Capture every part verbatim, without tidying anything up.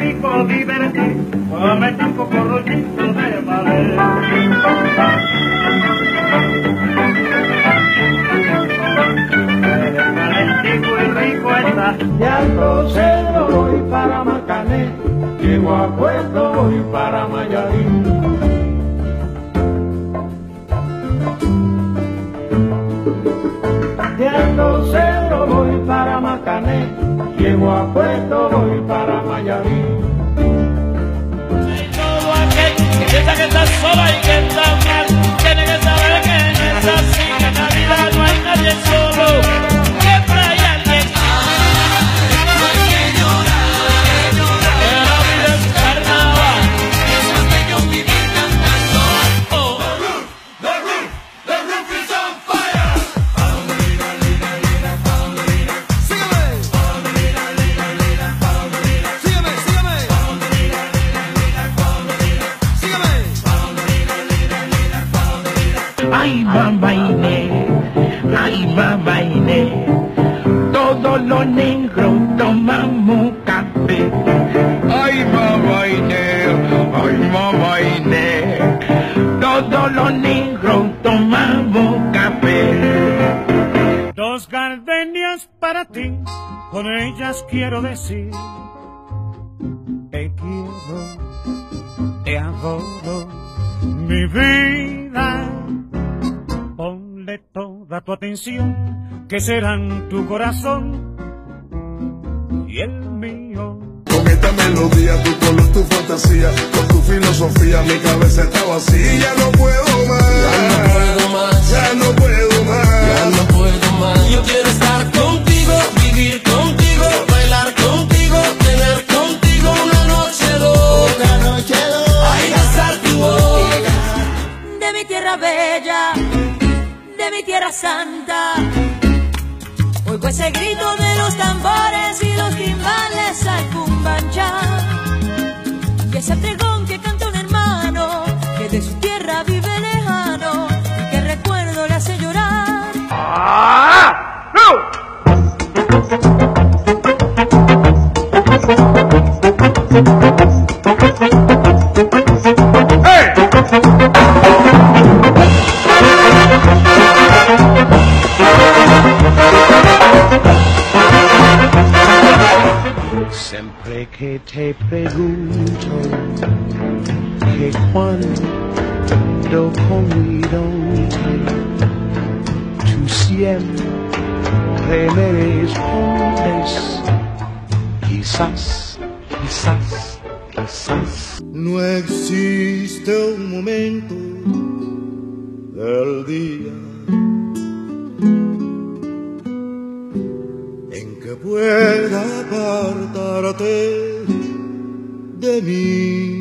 pico divertir, comete un poco rollito de valer. Calentico y rico está. Ya procedo voy para Marcané, llego a Puerto voy para Mayarín. De Alto Cedro voy para Marcané, llego a Puerto voy para Mayarín. Todo aquel que piensa que está sola y que está mal, tiene que saber que no es así, que en la vida no hay nadie solo, siempre hay alguien. No hay que llorar, Que la vida es carnaval, es más bello vivir cantando. oh. The roof, the roof is on fire. Sígueme, sígueme, sígueme. Ay, mamá Inés, ay, mamá Inés, todos los negros tomamos café. Ay, mamá Inés, ay, mamá Inés, todos los negros tomamos café. Dos gardenias para ti, con ellas quiero decir: te quiero, te adoro, mi vida. Ponle toda tu atención, que serán tu corazón y el mío. Con esta melodía, tu color, tu fantasía, con tu filosofía, mi cabeza está vacía. Ya no puedo más, Ya no puedo más, ya no puedo más. ya no puedo más. Yo quiero estar contigo, vivir contigo, bailar contigo, tener contigo una noche dos, una noche dos. Ay, gastar tu voz. De mi tierra bella, de mi tierra santa, oigo ese grito de los tambores y los timbales al cumbanchá, y ese pregón que canta un hermano que de su tierra vive lejano y que recuerdo le hace llorar. ¡Ah! ¡No! Siempre que te pregunto que cuando conmigo tú siempre me respondes quizás, quizás, quizás. No existe un momento del día en que pueda apartarte de mí.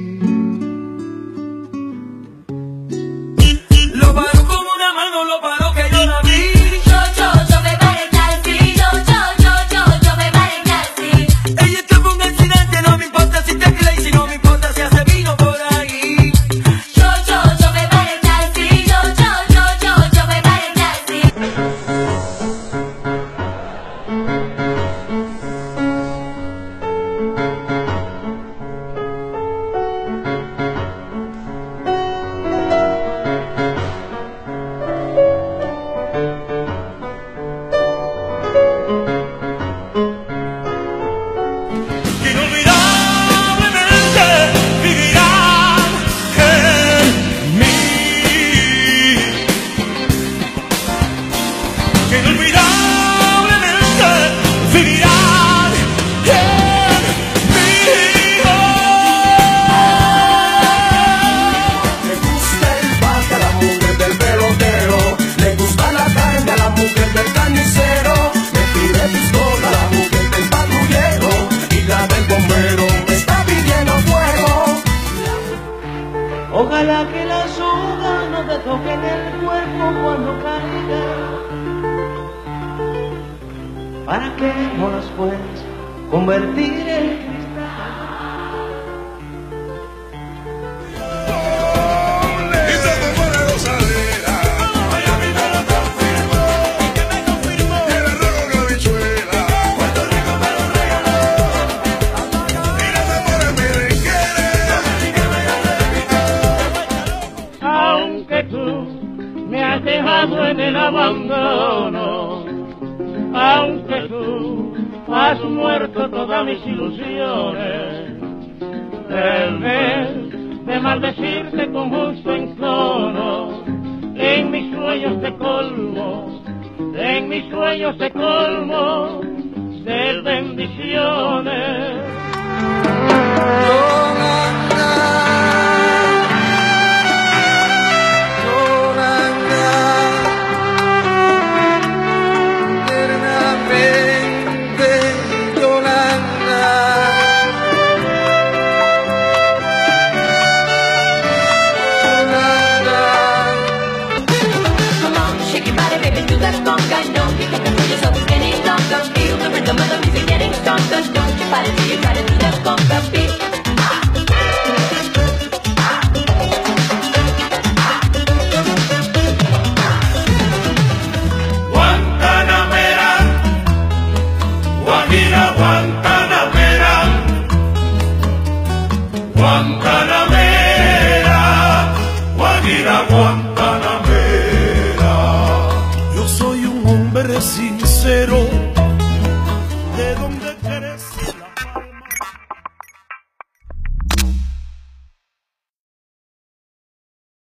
Lo paro como una mano, lo paro que yo la vi. Yo, yo, yo me paré al fin, yo, yo, yo, yo, yo me paré al fin. Ella está con un accidente, no me importa si te y si no me importa si hace vino por ahí. Yo, yo, yo me paré al fin, yo, yo, yo, yo, yo me paré al fin. Inolvidablemente vivirán en mí. Inolvidablemente vivirán en mí. Le gusta el bate a la mujer del pelotero, le gusta la carne a la mujer del carnicero, me pide pistola a la mujer del patrullero y la del bombero me está pidiendo fuego. Ojalá que la soga no te toque en el cuerpo cuando caiga, para que no las puedas convertir en Y se te pone gozadera. Miami me lo confirmó. ¿Y qué me confirmó? Y el arroz con habichuela. Puerto Rico me lo regaló. Y no te pones quedado en el abandono, aunque tú has muerto todas mis ilusiones. En vez de maldecirte con justo encono, en mis sueños te colmo, en mis sueños te colmo de bendiciones.